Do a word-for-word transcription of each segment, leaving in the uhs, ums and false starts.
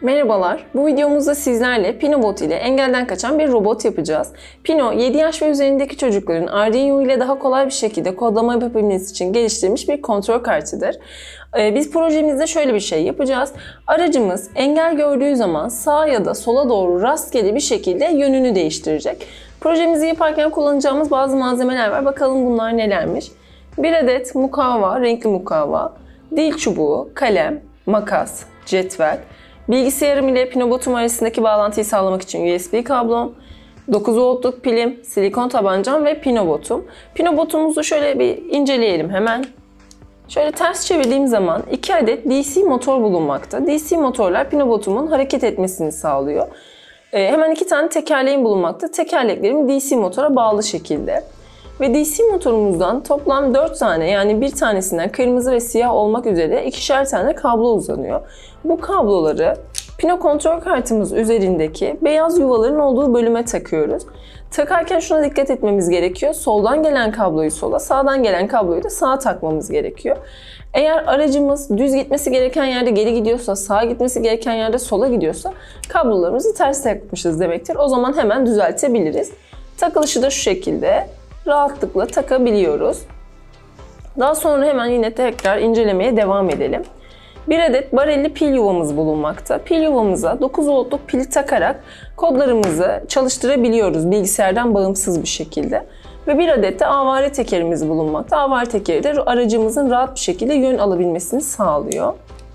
Merhabalar, bu videomuzda sizlerle Pinobot ile engelden kaçan bir robot yapacağız. Pino, yedi yaş ve üzerindeki çocukların Arduino ile daha kolay bir şekilde kodlama yapabilmesi için geliştirilmiş bir kontrol kartıdır. Biz projemizde şöyle bir şey yapacağız. Aracımız engel gördüğü zaman sağa ya da sola doğru rastgele bir şekilde yönünü değiştirecek. Projemizi yaparken kullanacağımız bazı malzemeler var. Bakalım bunlar nelermiş. Bir adet mukavva, renkli mukavva, dil çubuğu, kalem, makas, cetvel, bilgisayarım ile Pinobot'um arasındaki bağlantıyı sağlamak için U S B kablom, dokuz voltluk pilim, silikon tabancam ve Pinobot'um. Pinobot'umuzu şöyle bir inceleyelim hemen. Şöyle ters çevirdiğim zaman iki adet D C motor bulunmakta. D C motorlar Pinobot'umun hareket etmesini sağlıyor. Ee, hemen iki tane tekerleğim bulunmakta. Tekerleklerim D C motora bağlı şekilde. Ve D C motorumuzdan toplam dört tane, yani bir tanesinden kırmızı ve siyah olmak üzere ikişer tane kablo uzanıyor. Bu kabloları Pino kontrol kartımız üzerindeki beyaz yuvaların olduğu bölüme takıyoruz. Takarken şuna dikkat etmemiz gerekiyor. Soldan gelen kabloyu sola, sağdan gelen kabloyu da sağa takmamız gerekiyor. Eğer aracımız düz gitmesi gereken yerde geri gidiyorsa, sağa gitmesi gereken yerde sola gidiyorsa kablolarımızı ters takmışız demektir. O zaman hemen düzeltebiliriz. Takılışı da şu şekilde rahatlıkla takabiliyoruz. Daha sonra hemen yine tekrar incelemeye devam edelim. Bir adet barelli pil yuvamız bulunmakta. Pil yuvamıza dokuz voltluk pili takarak kodlarımızı çalıştırabiliyoruz bilgisayardan bağımsız bir şekilde. Ve bir adet de avare tekerimiz bulunmakta. Avare tekeri de aracımızın rahat bir şekilde yön alabilmesini sağlıyor.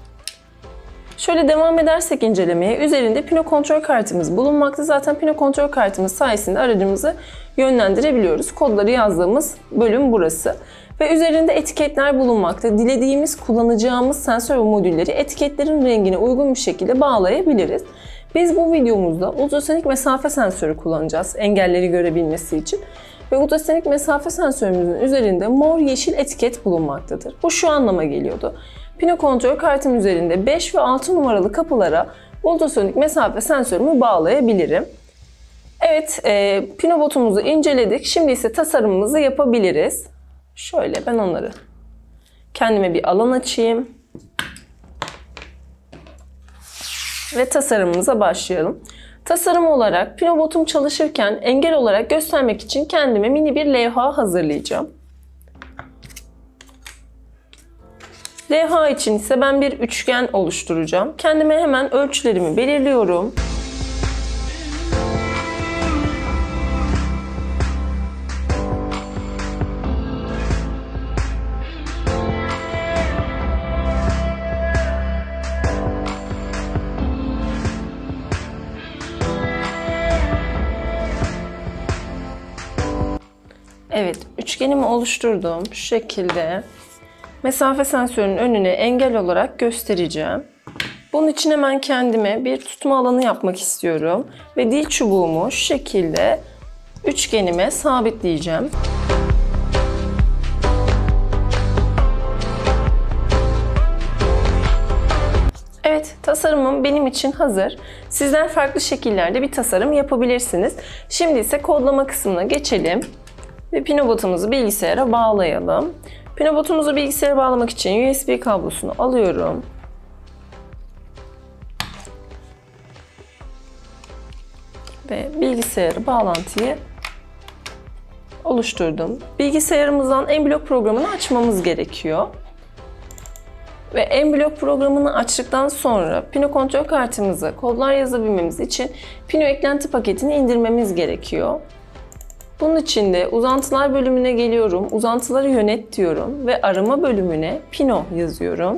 Şöyle devam edersek incelemeye, üzerinde Pino kontrol kartımız bulunmakta. Zaten Pino kontrol kartımız sayesinde aracımızı yönlendirebiliyoruz. Kodları yazdığımız bölüm burası. Ve üzerinde etiketler bulunmakta. Dilediğimiz, kullanacağımız sensör ve modülleri etiketlerin rengine uygun bir şekilde bağlayabiliriz. Biz bu videomuzda ultrasonik mesafe sensörü kullanacağız engelleri görebilmesi için. Ve ultrasonik mesafe sensörümüzün üzerinde mor yeşil etiket bulunmaktadır. Bu şu anlama geliyordu. Pino kontrol kartım üzerinde beş ve altı numaralı kapılara ultrasonik mesafe sensörümü bağlayabilirim. Evet, e, Pinobot'umuzu inceledik. Şimdi ise tasarımımızı yapabiliriz. Şöyle ben onları kendime bir alan açayım. Ve tasarımımıza başlayalım. Tasarım olarak Pinobot'um çalışırken engel olarak göstermek için kendime mini bir levha hazırlayacağım. Levha için ise ben bir üçgen oluşturacağım. Kendime hemen ölçülerimi belirliyorum. Evet, üçgenimi oluşturdum. Şu şekilde mesafe sensörünün önüne engel olarak göstereceğim. Bunun için hemen kendime bir tutma alanı yapmak istiyorum. Ve dil çubuğumu şu şekilde üçgenime sabitleyeceğim. Evet, tasarımım benim için hazır. Sizler farklı şekillerde bir tasarım yapabilirsiniz. Şimdi ise kodlama kısmına geçelim. Ve Pinobot'umuzu bilgisayara bağlayalım. Pinobot'umuzu bilgisayara bağlamak için U S B kablosunu alıyorum. Ve bilgisayara bağlantıyı oluşturdum. Bilgisayarımızdan M-Block programını açmamız gerekiyor. Ve M-Block programını açtıktan sonra Pino kontrol kartımıza kodlar yazabilmemiz için Pino eklenti paketini indirmemiz gerekiyor. Bunun için de uzantılar bölümüne geliyorum. Uzantıları yönet diyorum ve arama bölümüne Pino yazıyorum.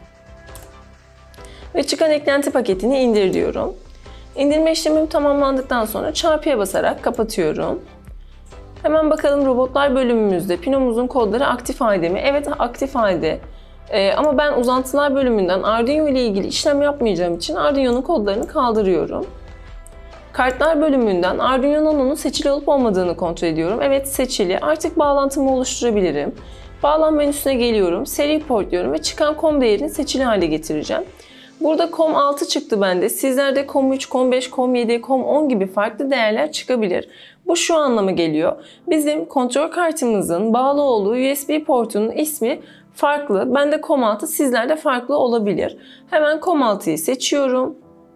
Ve çıkan eklenti paketini indir diyorum. İndirme işlemim tamamlandıktan sonra çarpıya basarak kapatıyorum. Hemen bakalım robotlar bölümümüzde Pino'muzun kodları aktif halde mi? Evet, aktif halde. Ee, ama ben uzantılar bölümünden Arduino ile ilgili işlem yapmayacağım için Arduino'nun kodlarını kaldırıyorum. Kartlar bölümünden Arduino Nano'nun seçili olup olmadığını kontrol ediyorum. Evet, seçili. Artık bağlantımı oluşturabilirim. Bağlam menüsüne geliyorum. Seri port diyorum ve çıkan com değerini seçili hale getireceğim. Burada com altı çıktı bende. Sizlerde com üç, com beş, com yedi, com on gibi farklı değerler çıkabilir. Bu şu anlama geliyor. Bizim kontrol kartımızın bağlı olduğu U S B portunun ismi farklı. Bende com altı, sizlerde farklı olabilir. Hemen com altıyı seçiyorum.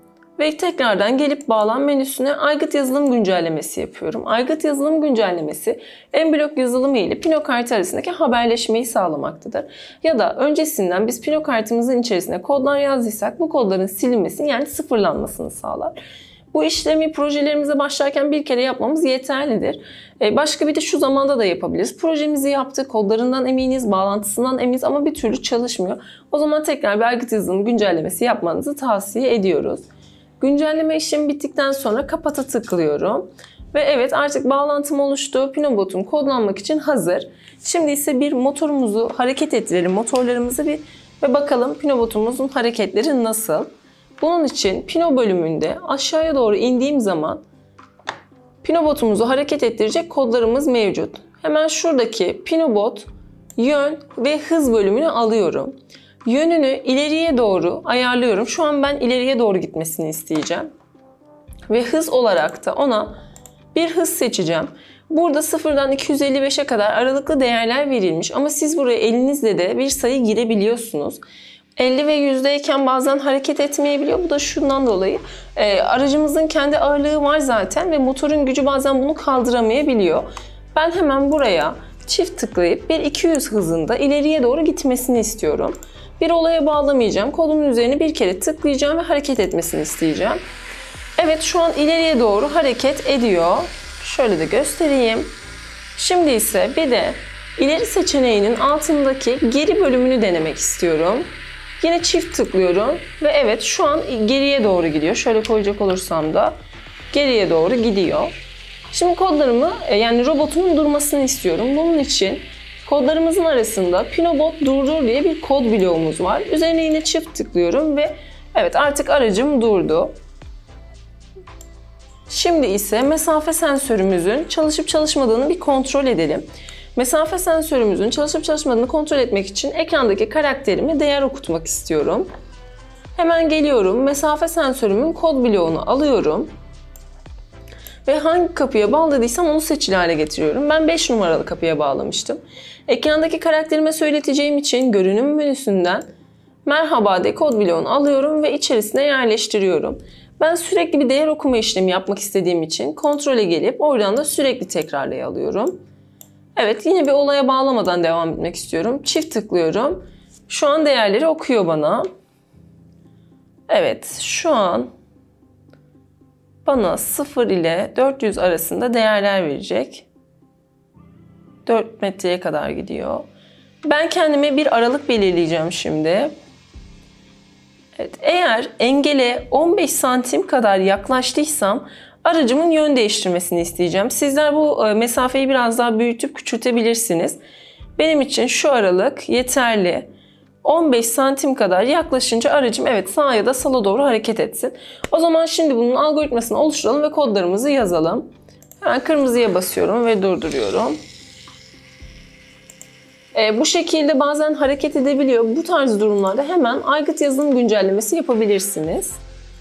Ve tekrardan gelip bağlan menüsüne aygıt yazılım güncellemesi yapıyorum. Aygıt yazılım güncellemesi en-blok yazılımı ile Pino kartı arasındaki haberleşmeyi sağlamaktadır. Ya da öncesinden biz Pino kartımızın içerisine kodlar yazdıysak bu kodların silinmesini, yani sıfırlanmasını sağlar. Bu işlemi projelerimize başlarken bir kere yapmamız yeterlidir. Başka bir de şu zamanda da yapabiliriz. Projemizi yaptık, kodlarından eminiz, bağlantısından eminiz ama bir türlü çalışmıyor. O zaman tekrar bir aygıt yazılım güncellemesi yapmanızı tavsiye ediyoruz. Güncelleme işlemi bittikten sonra kapata tıklıyorum. Ve evet, artık bağlantım oluştu. Pinobotum kodlanmak için hazır. Şimdi ise bir motorumuzu hareket ettirelim. Motorlarımızı bir ve bakalım Pinobotumuzun hareketleri nasıl? Bunun için Pino bölümünde aşağıya doğru indiğim zaman Pinobotumuzu hareket ettirecek kodlarımız mevcut. Hemen şuradaki Pinobot yön ve hız bölümünü alıyorum. Yönünü ileriye doğru ayarlıyorum. Şu an ben ileriye doğru gitmesini isteyeceğim. Ve hız olarak da ona bir hız seçeceğim. Burada sıfırdan iki yüz elli beşe kadar aralıklı değerler verilmiş. Ama siz buraya elinizle de bir sayı girebiliyorsunuz. elli ve yüzdeyken bazen hareket etmeyebiliyor. Bu da şundan dolayı. E, aracımızın kendi ağırlığı var zaten ve motorun gücü bazen bunu kaldıramayabiliyor. Ben hemen buraya çift tıklayıp bir iki yüz hızında ileriye doğru gitmesini istiyorum. Bir olaya bağlamayacağım. Kodumun üzerine bir kere tıklayacağım ve hareket etmesini isteyeceğim. Evet, şu an ileriye doğru hareket ediyor. Şöyle de göstereyim. Şimdi ise bir de ileri seçeneğinin altındaki geri bölümünü denemek istiyorum. Yine çift tıklıyorum ve evet, şu an geriye doğru gidiyor. Şöyle koyacak olursam da geriye doğru gidiyor. Şimdi kodlarımı, yani robotumun durmasını istiyorum. Bunun için kodlarımızın arasında Pinobot durdur diye bir kod bloğumuz var. Üzerine yine çift tıklıyorum ve evet, artık aracım durdu. Şimdi ise mesafe sensörümüzün çalışıp çalışmadığını bir kontrol edelim. Mesafe sensörümüzün çalışıp çalışmadığını kontrol etmek için ekrandaki karakterime değer okutmak istiyorum. Hemen geliyorum. Mesafe sensörümün kod bloğunu alıyorum. Ve hangi kapıya bağladıysam onu seçili hale getiriyorum. Ben beş numaralı kapıya bağlamıştım. Ekrandaki karakterime söyleteceğim için görünüm menüsünden merhaba de kod bloğunu alıyorum ve içerisine yerleştiriyorum. Ben sürekli bir değer okuma işlemi yapmak istediğim için kontrole gelip oradan da sürekli tekrarlaya alıyorum. Evet, yine bir olaya bağlamadan devam etmek istiyorum. Çift tıklıyorum. Şu an değerleri okuyor bana. Evet, şu an bana sıfır ile dört yüz arasında değerler verecek. dört metreye kadar gidiyor. Ben kendime bir aralık belirleyeceğim şimdi. Evet, eğer engele on beş santim kadar yaklaştıysam aracımın yön değiştirmesini isteyeceğim. Sizler bu mesafeyi biraz daha büyütüp küçültebilirsiniz. Benim için şu aralık yeterli. on beş santim kadar yaklaşınca aracım evet sağa ya da sola doğru hareket etsin. O zaman şimdi bunun algoritmasını oluşturalım ve kodlarımızı yazalım. Hemen kırmızıya basıyorum ve durduruyorum. E, bu şekilde bazen hareket edebiliyor. Bu tarz durumlarda hemen aygıt yazılım güncellemesi yapabilirsiniz.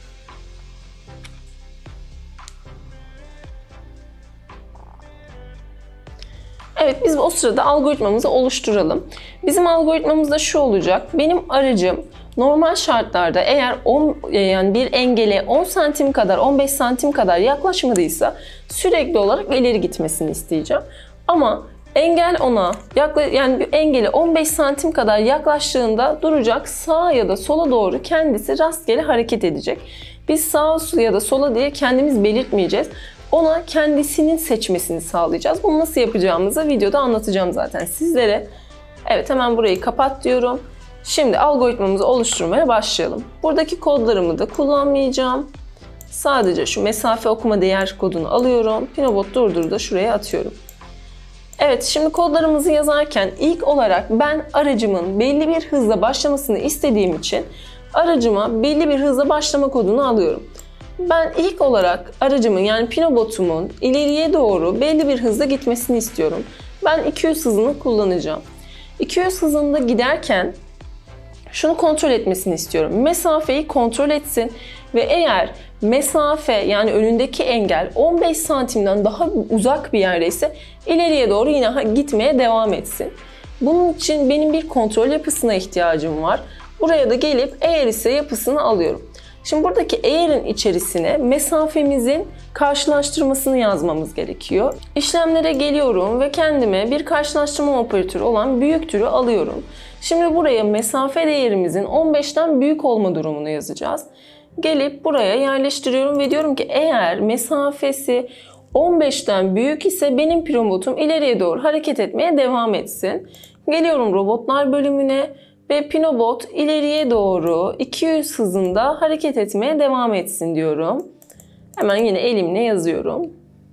Evet, biz o sırada algoritmamızı oluşturalım. Bizim algoritmamızda şu olacak. Benim aracım normal şartlarda eğer on, yani bir engele on santim kadar, on beş santim kadar yaklaşmadıysa sürekli olarak ileri gitmesini isteyeceğim. Ama engel ona yani bir engele on beş santim kadar yaklaştığında duracak, sağa ya da sola doğru kendisi rastgele hareket edecek. Biz sağa ya da sola diye kendimiz belirtmeyeceğiz. Ona kendisinin seçmesini sağlayacağız. Bunu nasıl yapacağımızı videoda anlatacağım zaten sizlere. Evet, hemen burayı kapat diyorum. Şimdi algoritmamızı oluşturmaya başlayalım. Buradaki kodlarımı da kullanmayacağım. Sadece şu mesafe okuma değer kodunu alıyorum. Pinobot durdur da şuraya atıyorum. Evet, şimdi kodlarımızı yazarken ilk olarak ben aracımın belli bir hızla başlamasını istediğim için aracıma belli bir hızla başlama kodunu alıyorum. Ben ilk olarak aracımın yani Pinobotumun ileriye doğru belli bir hızla gitmesini istiyorum. Ben iki yüz hızını kullanacağım. iki yüz hızında giderken şunu kontrol etmesini istiyorum. Mesafeyi kontrol etsin ve eğer mesafe yani önündeki engel on beş santimden daha uzak bir yerdeyse ileriye doğru yine gitmeye devam etsin. Bunun için benim bir kontrol yapısına ihtiyacım var. Buraya da gelip eğer ise yapısını alıyorum. Şimdi buradaki eğerin içerisine mesafemizin karşılaştırmasını yazmamız gerekiyor. İşlemlere geliyorum ve kendime bir karşılaştırma operatörü olan büyüktürü alıyorum. Şimdi buraya mesafe değerimizin on beşten büyük olma durumunu yazacağız. Gelip buraya yerleştiriyorum ve diyorum ki eğer mesafesi on beşten büyük ise benim pilobotum ileriye doğru hareket etmeye devam etsin. Geliyorum robotlar bölümüne ve Pinobot ileriye doğru iki yüz hızında hareket etmeye devam etsin diyorum. Hemen yine elimle yazıyorum.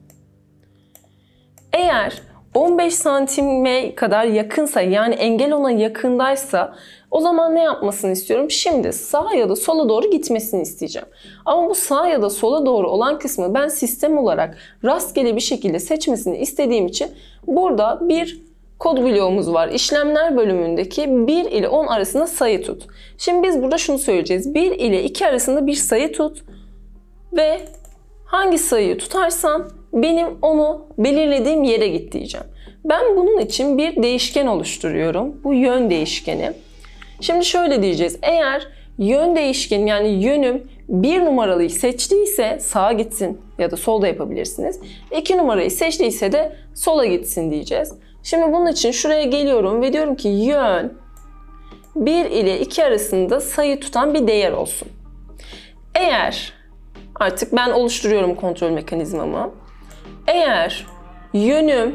Eğer on beş santime kadar yakınsa, yani engel ona yakındaysa, o zaman ne yapmasını istiyorum? Şimdi sağa ya da sola doğru gitmesini isteyeceğim. Ama bu sağa ya da sola doğru olan kısmı ben sistem olarak rastgele bir şekilde seçmesini istediğim için burada bir kod bloğumuz var. İşlemler bölümündeki bir ile on arasında sayı tut. Şimdi biz burada şunu söyleyeceğiz. bir ile iki arasında bir sayı tut ve hangi sayıyı tutarsan benim onu belirlediğim yere git diyeceğim. Ben bunun için bir değişken oluşturuyorum. Bu yön değişkeni. Şimdi şöyle diyeceğiz. Eğer yön değişkeni, yani yönüm bir numaralıyı seçtiyse sağa gitsin ya da solda yapabilirsiniz. iki numarayı seçtiyse de sola gitsin diyeceğiz. Şimdi bunun için şuraya geliyorum ve diyorum ki yön bir ile iki arasında sayı tutan bir değer olsun. Eğer artık ben oluşturuyorum kontrol mekanizmamı. Eğer yönüm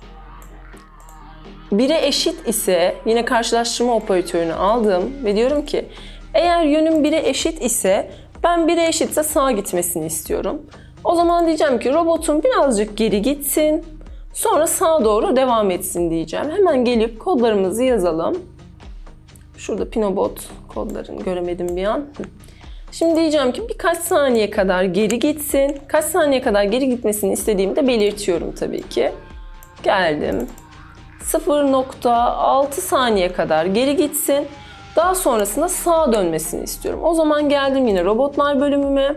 bire eşit ise yine karşılaştırma operatörünü aldım ve diyorum ki eğer yönüm bire eşit ise ben bire eşitse sağa gitmesini istiyorum. O zaman diyeceğim ki robotun birazcık geri gitsin, sonra sağa doğru devam etsin diyeceğim. Hemen gelip kodlarımızı yazalım. Şurada Pinobot kodlarını göremedim bir an. Şimdi diyeceğim ki birkaç saniye kadar geri gitsin. Kaç saniye kadar geri gitmesini istediğimi de belirtiyorum tabii ki. Geldim. sıfır nokta altı saniye kadar geri gitsin. Daha sonrasında sağa dönmesini istiyorum. O zaman geldim yine robotlar bölümüme.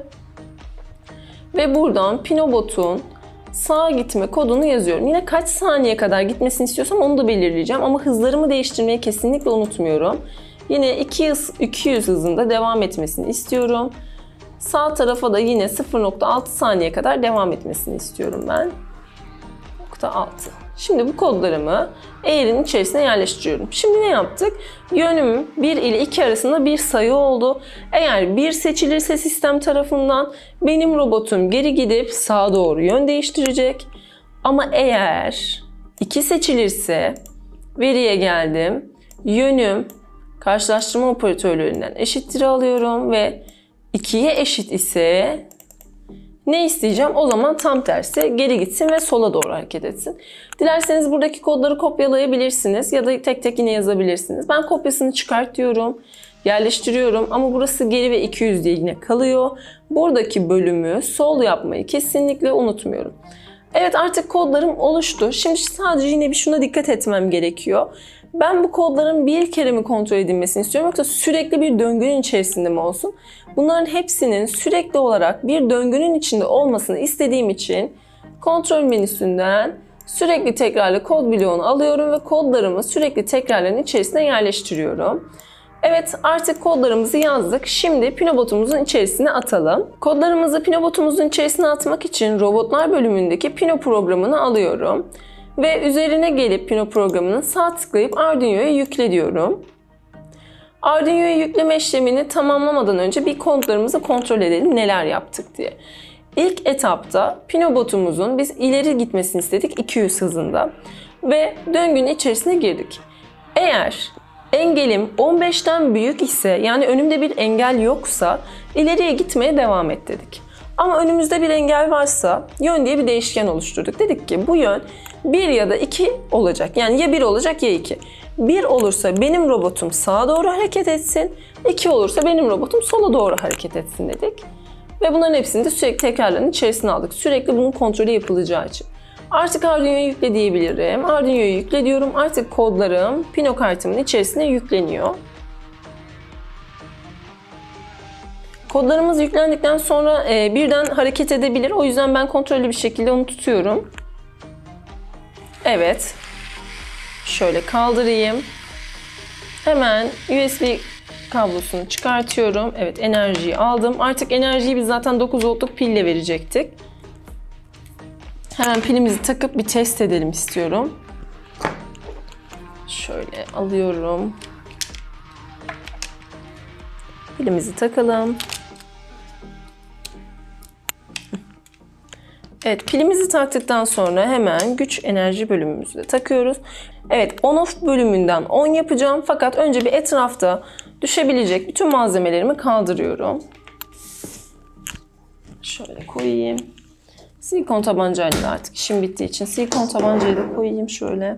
Ve buradan Pinobot'un sağa gitme kodunu yazıyorum. Yine kaç saniye kadar gitmesini istiyorsam onu da belirleyeceğim. Ama hızlarımı değiştirmeyi kesinlikle unutmuyorum. Yine iki yüz hızında devam etmesini istiyorum. Sağ tarafa da yine sıfır nokta altı saniye kadar devam etmesini istiyorum ben. nokta altı. Şimdi bu kodlarımı eğerin içerisine yerleştiriyorum. Şimdi ne yaptık? Yönüm bir ile iki arasında bir sayı oldu. Eğer bir seçilirse sistem tarafından benim robotum geri gidip sağa doğru yön değiştirecek. Ama eğer iki seçilirse veriye geldim. Yönüm karşılaştırma operatörlerinden eşittir alıyorum ve ikiye eşit ise ne isteyeceğim? O zaman tam tersi geri gitsin ve sola doğru hareket etsin. Dilerseniz buradaki kodları kopyalayabilirsiniz ya da tek tek yine yazabilirsiniz. Ben kopyasını çıkartıyorum, yerleştiriyorum ama burası geri ve iki yüz diye yine kalıyor. Buradaki bölümü sol yapmayı kesinlikle unutmuyorum. Evet, artık kodlarım oluştu. Şimdi sadece yine bir şuna dikkat etmem gerekiyor. Ben bu kodların bir kere mi kontrol edilmesini istiyorum yoksa sürekli bir döngünün içerisinde mi olsun? Bunların hepsinin sürekli olarak bir döngünün içinde olmasını istediğim için kontrol menüsünden sürekli tekrarlı kod bloğunu alıyorum ve kodlarımı sürekli tekrarların içerisine yerleştiriyorum. Evet, artık kodlarımızı yazdık. Şimdi Pinobotumuzun içerisine atalım. Kodlarımızı Pinobotumuzun içerisine atmak için robotlar bölümündeki Pino programını alıyorum. Ve üzerine gelip Pino programının sağ tıklayıp Arduino'ya yükle diyorum. Arduino'ya yükleme işlemini tamamlamadan önce bir kodlarımızı kontrol edelim neler yaptık diye. İlk etapta Pinobotumuzun biz ileri gitmesini istedik iki yüz hızında. Ve döngünün içerisine girdik. Eğer engelim on beşten büyük ise, yani önümde bir engel yoksa ileriye gitmeye devam et dedik. Ama önümüzde bir engel varsa yön diye bir değişken oluşturduk. Dedik ki bu yön bir ya da iki olacak. Yani ya bir olacak ya iki. bir olursa benim robotum sağa doğru hareket etsin. iki olursa benim robotum sola doğru hareket etsin dedik. Ve bunların hepsini de sürekli tekrarların içerisine aldık. Sürekli bunun kontrolü yapılacağı için. Artık Arduino'ya yükle diyebilirim. Arduino'ya yükle diyorum. Artık kodlarım Pino kartımın içerisine yükleniyor. Kodlarımız yüklendikten sonra e, birden hareket edebilir. O yüzden ben kontrollü bir şekilde onu tutuyorum. Evet. Şöyle kaldırayım. Hemen U S B kablosunu çıkartıyorum. Evet, enerjiyi aldım. Artık enerjiyi biz zaten dokuz voltluk pille verecektik. Hemen pilimizi takıp bir test edelim istiyorum. Şöyle alıyorum. Pilimizi takalım. Evet, pilimizi taktıktan sonra hemen güç enerji bölümümüzü de takıyoruz. Evet, on-off bölümünden on yapacağım. Fakat önce bir etrafta düşebilecek bütün malzemelerimi kaldırıyorum. Şöyle koyayım. Silikon tabancayla da artık işim bittiği için silikon tabancayı da koyayım şöyle.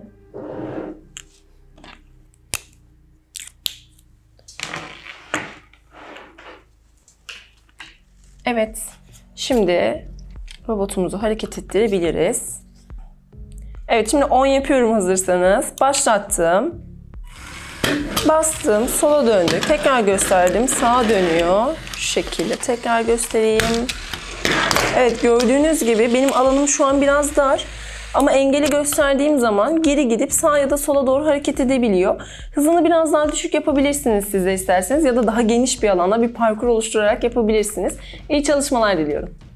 Evet, şimdi robotumuzu hareket ettirebiliriz. Evet, şimdi on yapıyorum hazırsanız. Başlattım. Bastım, sola döndü. Tekrar gösterdim, sağa dönüyor. Şu şekilde tekrar göstereyim. Evet, gördüğünüz gibi benim alanım şu an biraz dar. Ama engeli gösterdiğim zaman geri gidip sağa ya da sola doğru hareket edebiliyor. Hızını biraz daha düşük yapabilirsiniz siz de isterseniz ya da daha geniş bir alanda bir parkur oluşturarak yapabilirsiniz. İyi çalışmalar diliyorum.